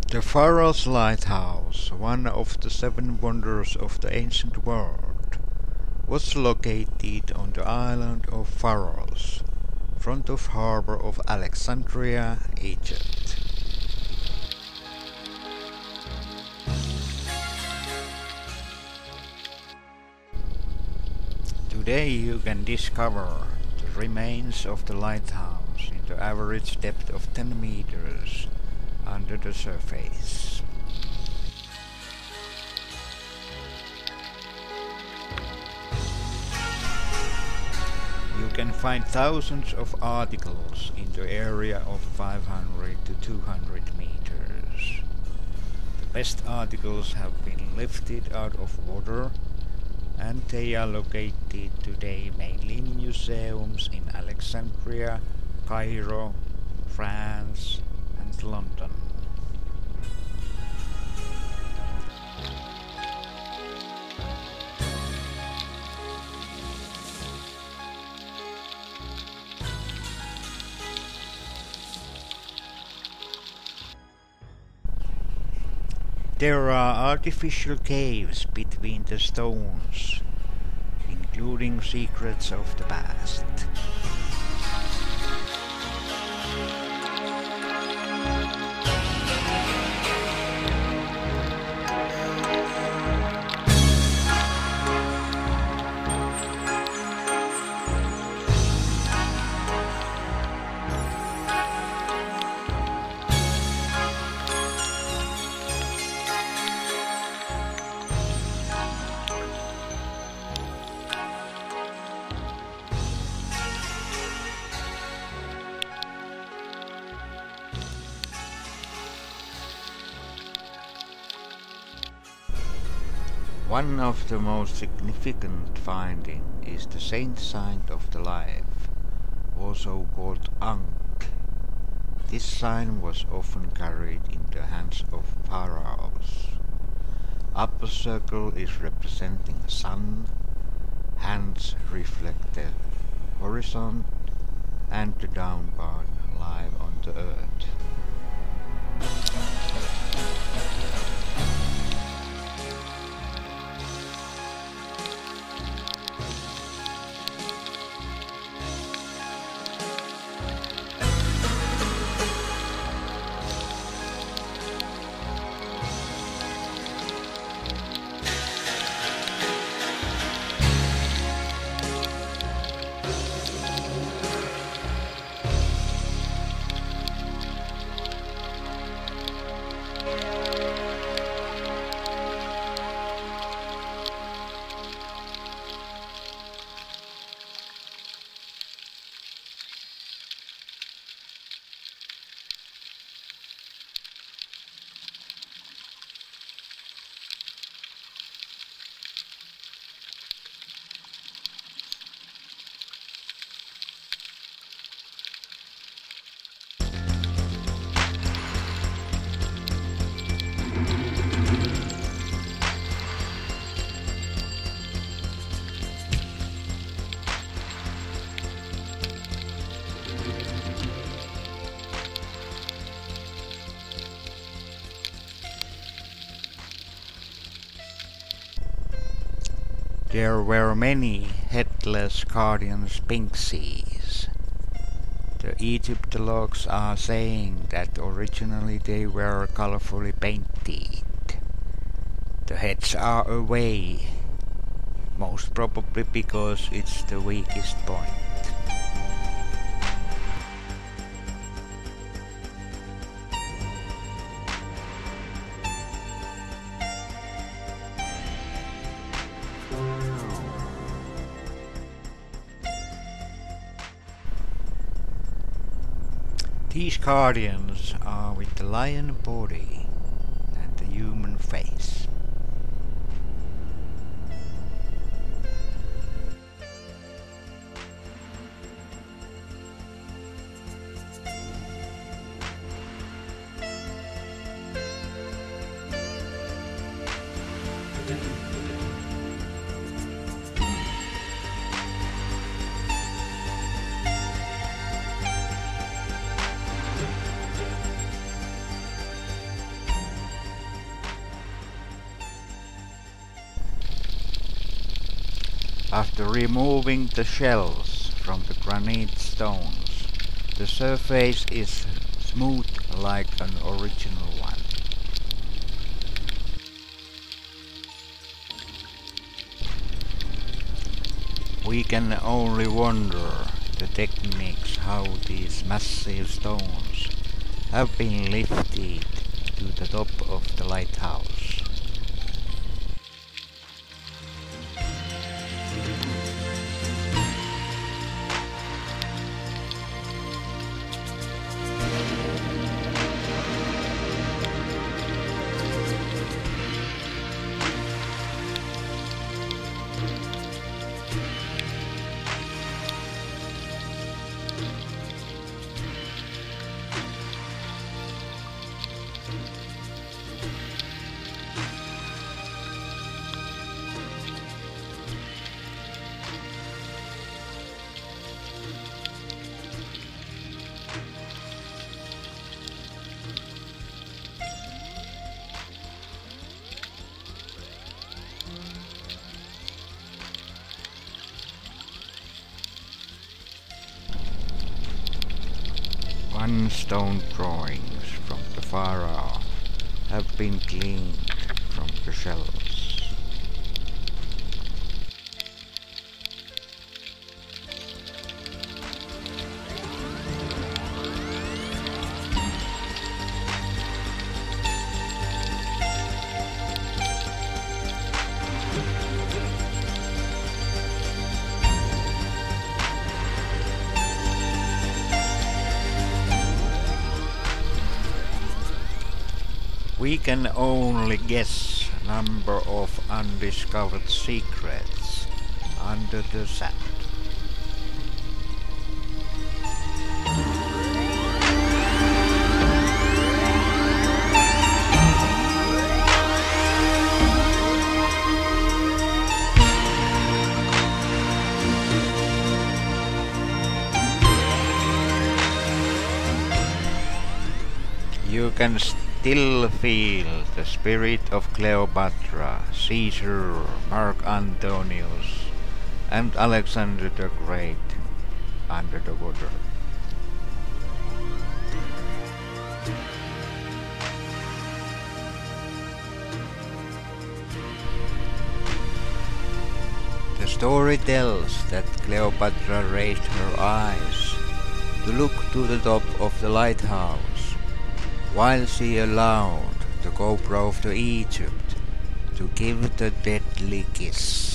The Pharaoh's Lighthouse, one of the seven wonders of the ancient world, was located on the island of Pharos, front of harbor of Alexandria, Egypt. Today you can discover the remains of the lighthouse in the average depth of 10 meters under the surface. You can find thousands of articles in the area of 500 to 200 meters. The best articles have been lifted out of water, and they are located today mainly in museums in Alexandria, Cairo, France and London. There are artificial caves between the stones, including secrets of the past. One of the most significant findings is the saint sign of the life, also called Ankh. This sign was often carried in the hands of pharaohs. Upper circle is representing the sun, hands reflect the horizon, and the down part lie on the earth. There were many headless guardian sphinxes. The Egyptologues are saying that originally they were colorfully painted. The heads are away, most probably because it's the weakest point. These guardians are with the lion body and the human face. After removing the shells from the granite stones, the surface is smooth like an original one. We can only wonder the techniques how these massive stones have been lifted to the top of the lighthouse. One stone drawings from the far off have been cleaned from the shells. We can only guess number of undiscovered secrets under the sand. You can still feel the spirit of Cleopatra, Caesar, Mark Antonius, and Alexander the Great under the water. The story tells that Cleopatra raised her eyes to look to the top of the lighthouse while she allowed the cobra of Egypt to give the deadly kiss.